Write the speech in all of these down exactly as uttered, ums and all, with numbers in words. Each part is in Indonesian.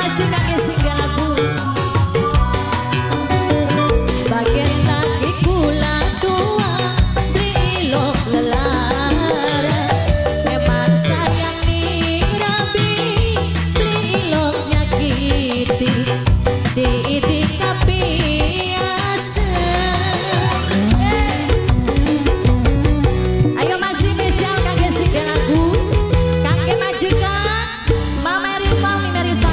masih kakek segalaku. Bagian lagi kula tua beli ilok lelara. Emang sayang nih rabi beli ilok nyakiti di di kapiasa. Ayo masih spesial kakek segalaku. Kakek majikan Mama Rifa, Mimi Rifa.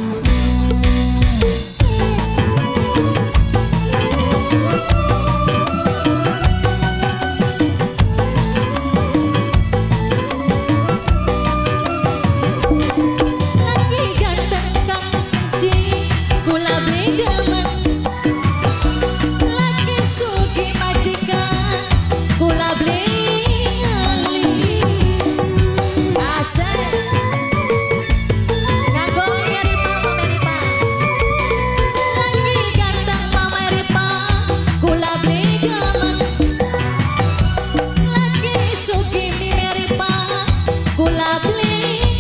Lagi ganteng kanci gula bedaman. Lagi sugi majikan gula beli asal. Nganggo Mimi Rifa, Mami Rifa. Lagi ganteng Mama Rifa gula bedaman. Lagi sugi Mimi Rifa gula beli.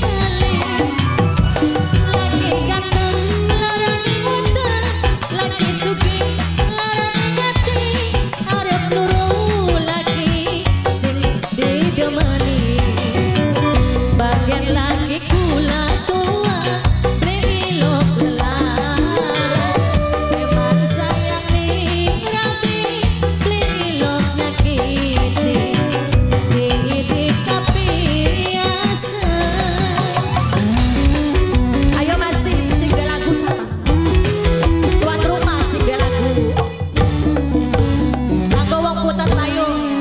Lagi ganteng larang ingatan. Lagi sugi larang ingati. Harap luru lagi sing didemani. Bagian lagi kula tua beli ilok lelara. Emang sayang nih rabi beli ilok nyakiti di di kapiasa. Ayo masih singgah lagu sama tuan rumah singgah lagu. Nganggo wong putet payung.